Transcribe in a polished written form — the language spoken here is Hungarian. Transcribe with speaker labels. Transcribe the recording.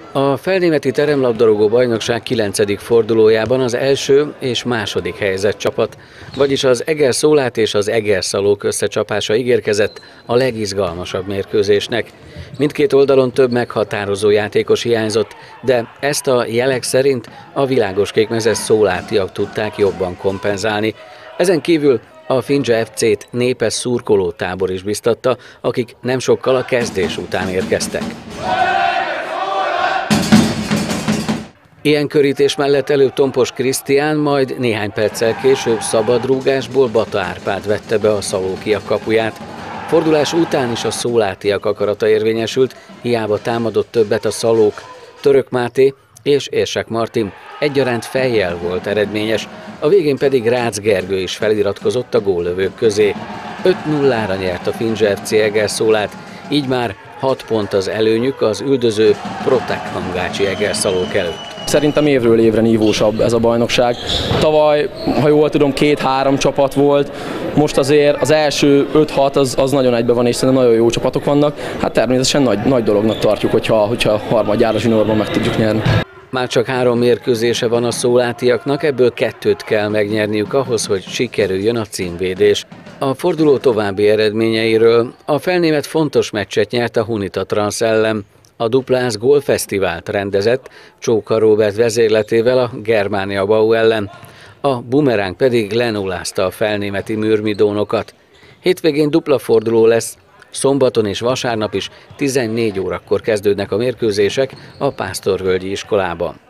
Speaker 1: A felnémeti teremlabdarúgó bajnokság 9. fordulójában az első és második helyezett csapat, vagyis az Eger-Szólát és az Eger-Szalók összecsapása ígérkezett a legizgalmasabb mérkőzésnek. Mindkét oldalon több meghatározó játékos hiányzott, de ezt a jelek szerint a világoskékmezes szólátiak tudták jobban kompenzálni. Ezen kívül a Findzsa FC-t népes szurkolótábor is biztatta, akik nem sokkal a kezdés után érkeztek. Ilyen körítés mellett előbb Tompos Krisztián, majd néhány perccel később szabadrúgásból Bata Árpád vette be a szalókiak kapuját. Fordulás után is a szólátiak akarata érvényesült, hiába támadott többet a szalók. Török Máté és Érsek Martin egyaránt fejjel volt eredményes, a végén pedig Rácz Gergő is feliratkozott a góllövők közé. 5-0-ra nyert a Findzsa FC Eger-Szólát, így már 6 pont az előnyük az üldöző Protek Hamgácsi Eger-Szalók előtt.
Speaker 2: Szerintem évről évre nívósabb ez a bajnokság. Tavaly, ha jól tudom, 2-3 csapat volt, most azért az első 5-6 az nagyon egybe van, és szerintem nagyon jó csapatok vannak. Hát természetesen nagy dolognak tartjuk, hogyha harmadjára zsinórban meg tudjuk nyerni.
Speaker 1: Már csak 3 mérkőzése van a szólátiaknak, ebből 2 kell megnyerniük ahhoz, hogy sikerüljön a címvédés. A forduló további eredményeiről: a felnémet fontos meccset nyert a Hunita Transz ellen, a Duplász gólfesztivált rendezett Csóka Róbert vezérletével a Germania Bau ellen, a Bumerang pedig lenullázta a felnémeti mürmidónokat. Hétvégén dupla forduló lesz, szombaton és vasárnap is 14 órakor kezdődnek a mérkőzések a Pásztorvölgyi iskolában.